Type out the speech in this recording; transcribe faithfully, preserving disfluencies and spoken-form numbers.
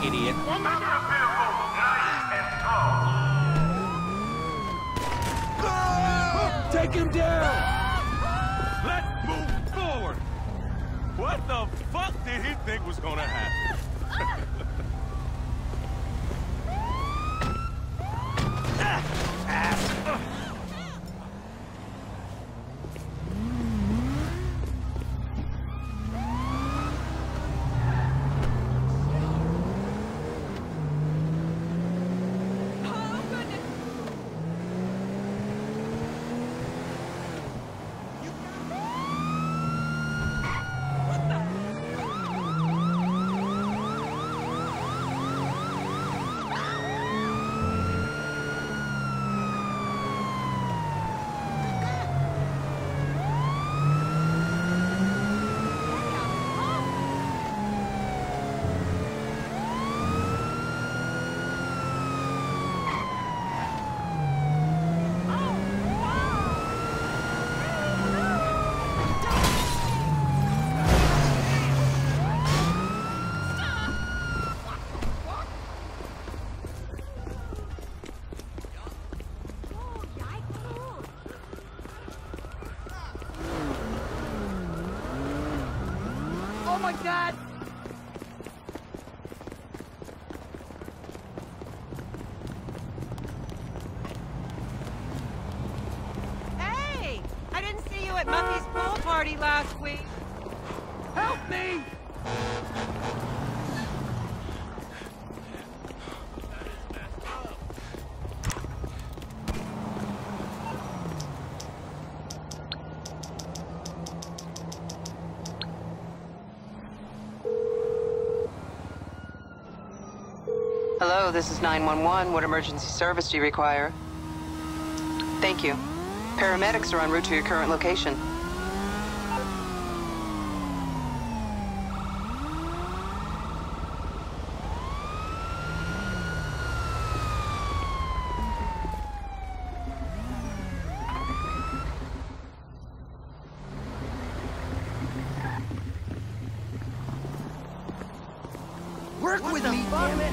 idiot. Take him down! Let's move forward! What the fuck did he think was gonna happen? Oh my God! Hey! I didn't see you at Muffy's pool party last week. Help me! Hello, this is nine one one. What emergency service do you require? Thank you. Paramedics are en route to your current location. Work with me, damn it!